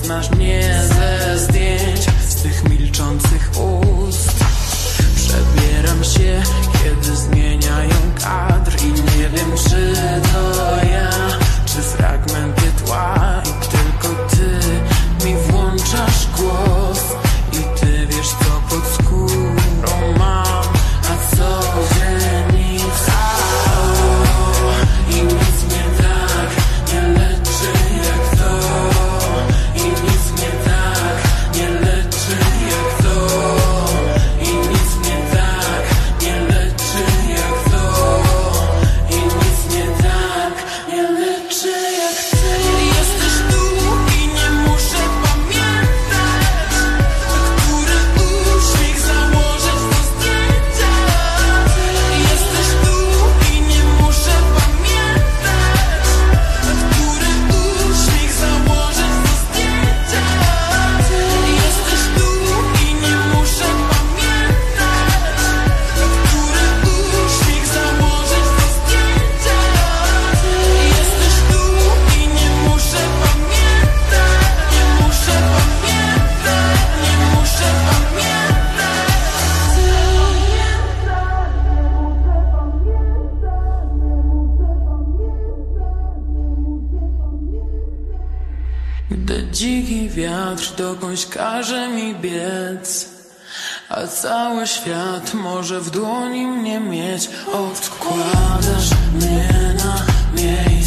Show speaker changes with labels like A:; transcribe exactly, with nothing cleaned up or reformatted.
A: znasz mnie ze zdjęć, z tych milczących ust. Przebieram się, kiedy zmieniają kadr i nie wiem, czy to ja, czy fragmenty tła. I tylko ty mi włączasz głos i ty wiesz, co pod skórą mam, a co wie nic. I nic mnie tak nie leczy jak to, i nic mnie tak nie leczy jak to, i nic mnie tak nie leczy jak to, i nic mnie tak nie leczy jak ty. Jesteś tu i nie muszę pamiętać, który uśmiech założyć do zdjęcia. Jesteś tu i nie muszę pamiętać, który uśmiech założyć do zdjęcia. Jesteś tu i nie muszę pamiętać, który uśmiech założyć do zdjęcia. Jesteś tu i nie muszę pamiętać, nie muszę pamiętać, nie muszę pamiętać. Gdy dziki wiatr dokądś każe mi biec, a cały świat może w dłoni mnie mieć, odkładasz mnie na miejsce.